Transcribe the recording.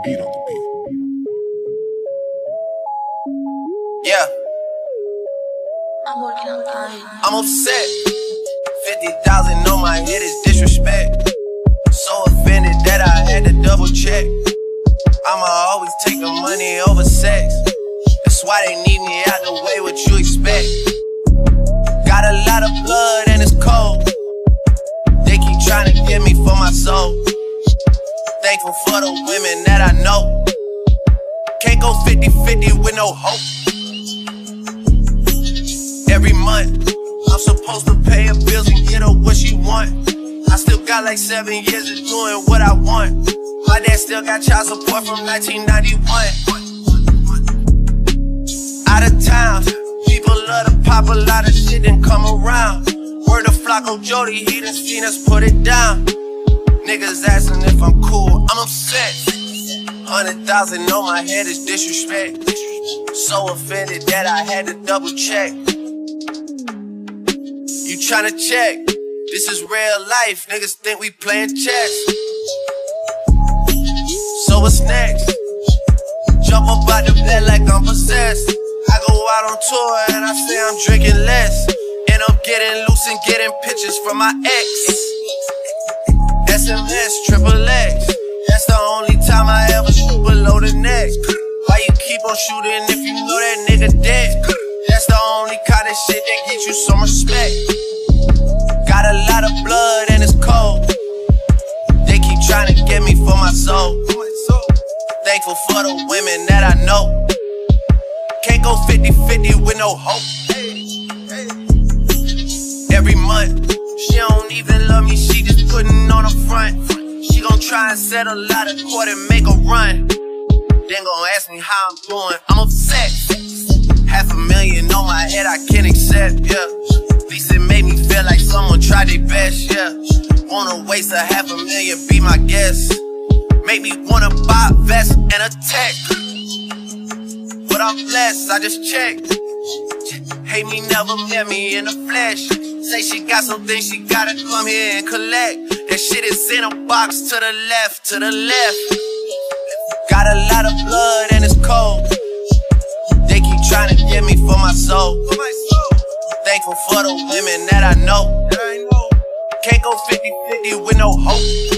beat, on the beat. Yeah. I'm working on time. I'm upset. 50,000 on my head is disrespect. So offended that I had to double check. I'ma always take the money over sex. That's why they need me out the way, what you expect. Got a lot of blood and it's cold. They keep trying to get me for my soul. Thankful for the women that I know. Can't go 50-50 with no hope. Every month, I'm supposed to pay her bills and get her what she want. I still got like 7 years of doing what I want. My dad still got child support from 1991. Out of town, people love to pop a lot of shit and come around. Word to Flocko Jody, he done seen us put it down. Niggas asking if I'm cool, I'm upset. 100,000 on my head is disrespect. So offended that I had to double check. You tryna check? This is real life, niggas think we playing chess. So what's next? Jump up out the bed like I'm possessed. I go out on tour and I say I'm drinking less. And I'm getting loose and getting pictures from my ex. SMS, triple X. That's the only time I ever shoot below the neck. Why you keep on shooting if you know that nigga dead? That's the only kind of shit that gets you some respect. Got a lot of blood and it's cold. They keep trying to get me for my soul. Thankful for the women that I know. Can't go 50-50 with no hope. Every month, she don't even love me, she just putting on the front. She gon' try and settle out of court and make a run. Then gon' ask me how I'm doing, I'm upset. $500,000 on my head, I can't accept, yeah. At least it made me feel like someone tried their best, yeah. Wanna waste $500,000, be my guest. Make me wanna buy a vest and a tech. But I'm blessed, I just checked. Hate me, never met me in the flesh. Say she got something she gotta come here and collect. That shit is in a box to the left, to the left. Got a lot of blood and it's cold. They keep trying to get me for my soul. Thankful for the women that I know. Can't go 50-50 with no hope.